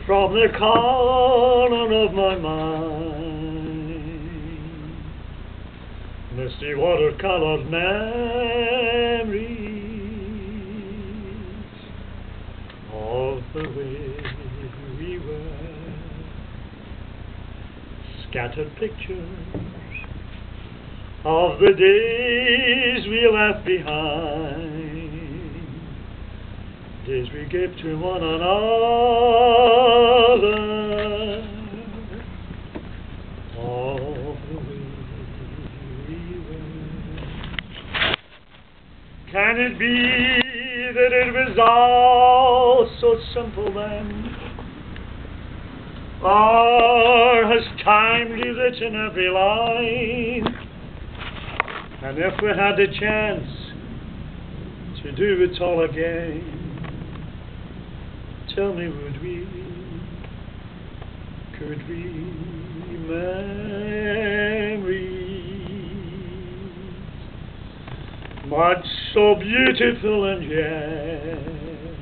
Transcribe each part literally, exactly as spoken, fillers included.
from the corner of my mind. Misty watercolor memories of the way we were, scattered pictures of the days we left behind, days we gave to one another, all the way we were. Can it be that it was all so simple then? Or has time rewritten every line? And if we had a chance to do it all again, tell me, would we, could we, memories, much so beautiful and yet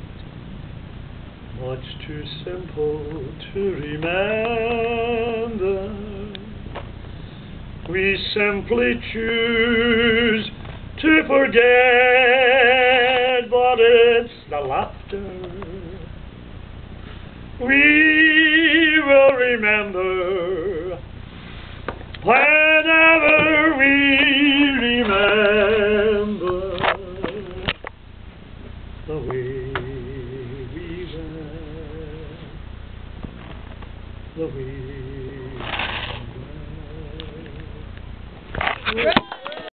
much too simple to remember, we simply choose to forget, but it's the laughter we will remember when